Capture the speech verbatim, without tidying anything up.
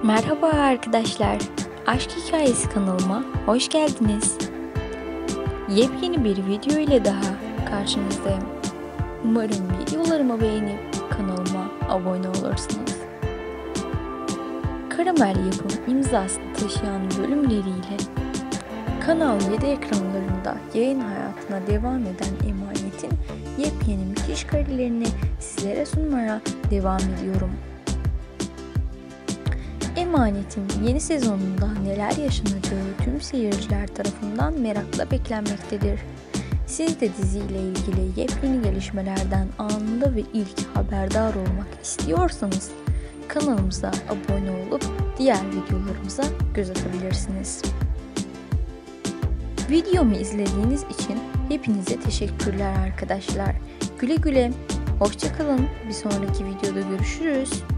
Merhaba arkadaşlar, Aşk Hikayesi kanalıma hoş geldiniz. Yepyeni bir video ile daha karşınızdayım. Umarım videolarımı beğenip kanalıma abone olursunuz. Karamel yapım imzasını taşıyan bölümleriyle Kanal yedi ekranlarında yayın hayatına devam eden Emanet'in yepyeni müthiş karelerini sizlere sunmaya devam ediyorum. Emanet'in yeni sezonunda neler yaşanacağı tüm seyirciler tarafından merakla beklenmektedir. Siz de diziyle ilgili yepyeni gelişmelerden anında ve ilk haberdar olmak istiyorsanız kanalımıza abone olup diğer videolarımıza göz atabilirsiniz. Videomu izlediğiniz için hepinize teşekkürler arkadaşlar. Güle güle, hoşça kalın. Bir sonraki videoda görüşürüz.